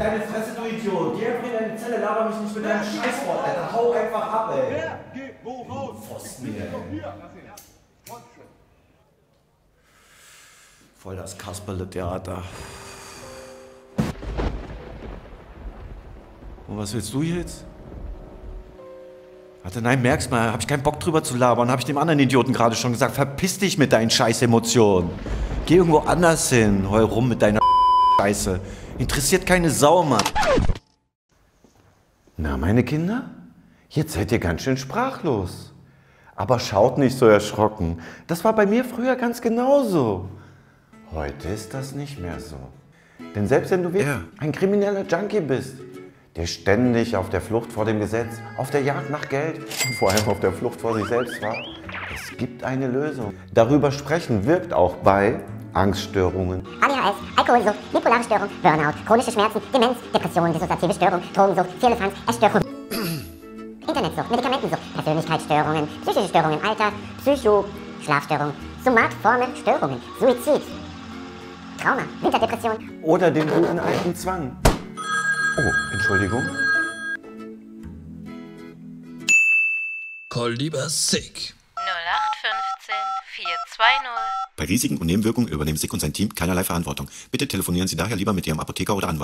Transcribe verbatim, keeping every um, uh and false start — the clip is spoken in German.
deine Fresse, du Idiot. Geh einfach in deine Zelle, laber mich nicht mit deinem Scheißwort, Alter. Hau einfach ab, ey. Wer geht wo raus? Pfosten mir, ey. Voll das Kasperle-Theater. Und was willst du jetzt? Warte, nein, merk's mal, hab ich keinen Bock drüber zu labern. Hab ich dem anderen Idioten gerade schon gesagt, verpiss dich mit deinen Scheiß-Emotionen. Geh irgendwo anders hin, heul rum mit deiner Scheiße. Interessiert keine Sau, Mann. Na, meine Kinder? Jetzt seid ihr ganz schön sprachlos. Aber schaut nicht so erschrocken. Das war bei mir früher ganz genauso. Heute ist das nicht mehr so. Denn selbst wenn du Ja. ein krimineller Junkie bist, der ständig auf der Flucht vor dem Gesetz, auf der Jagd nach Geld und vor allem auf der Flucht vor sich selbst war, es gibt eine Lösung. Darüber sprechen wirkt auch bei Angststörungen, A D H S, Alkoholsucht, bipolare Störung, Burnout, chronische Schmerzen, Demenz, Depression, dissoziative Störung, Drogensucht, Firlefanz, Essstörung, Internetsucht, Medikamentensucht, Persönlichkeitsstörungen, psychische Störungen, Alter, Psycho, Schlafstörung, somatoforme Störungen, Suizid, Trauma, Winterdepression. oder den guten alten Zwang. Oh, Entschuldigung. Call lieber sick. null acht fünfzehn vier zwei null. Bei Risiken und Nebenwirkungen übernehmen Sick und sein Team keinerlei Verantwortung. Bitte telefonieren Sie daher lieber mit Ihrem Apotheker oder Anwalt.